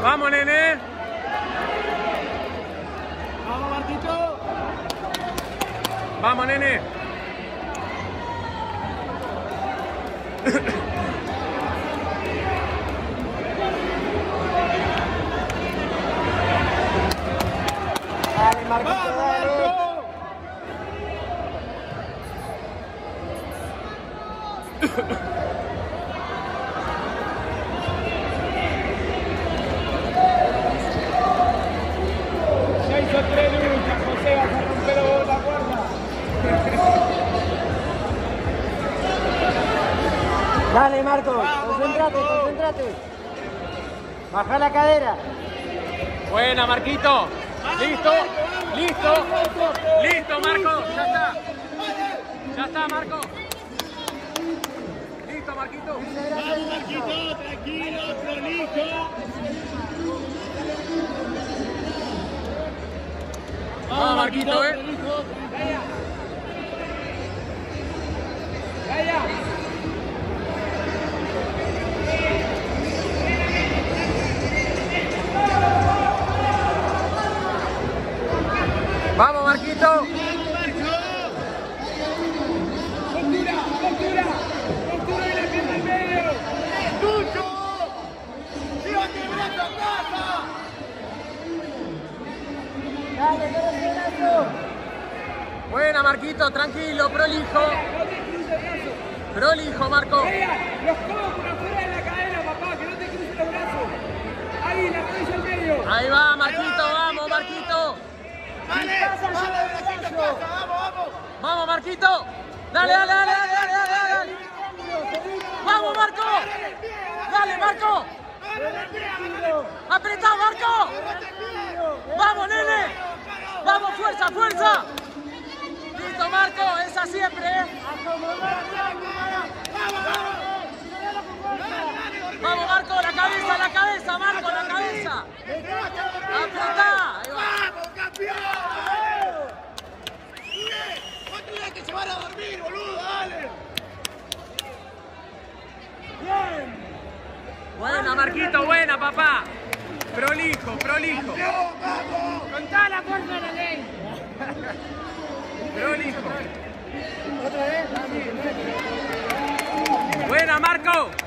Vamos, nene. Vamos, Marquito. Vamos, nene. Dale, Marquito, dale. Ya hizo 3 luchas, José, vas a romper la cuerda. Dale, Marco, concéntrate, concéntrate. Baja la cadera. Buena, Marquito. Listo. Listo. Listo, Marco. Ya está. Ya está, Marco. Listo, Marquito. Vamos, Marquito, tranquilo, prolijo. Vamos, Marquito, prolijo. Vamos, Marquito. Vamos, Marco. Postura, postura. Postura y la pierna en medio. ¡Tucho! ¡Llévate el brazo a casa! Dale, dale, brazo. Buena, Marquito. Tranquilo, prolijo. No te cruces el brazo. Prolijo, Marco. Los codos por afuera de la cadera, papá, que no te cruces los brazos. Ahí, la rodilla en medio. Ahí va, Marquito. Vamos, Marquito. Vale, vamos, vamos. Vamos, Marquito. Dale, dale, dale, dale, dale, dale. Vamos, Marco. Dale, Marco. Apretá, Marco. Vamos, nene. Vamos, fuerza, fuerza. Listo, Marco. Esa siempre, Vamos, Marco. La cabeza, Marco, la cabeza. Apretá. Ahí va. ¡Vamos, campeón! ¡Vos tenés que llevar a dormir, boludo! ¡Dale! Buena, Marquito. Buena, papá. Prolijo, prolijo. ¡Campeón, vamos! Contá la fuerza de la ley. Prolijo. Otra vez, dame. Buena, Marco.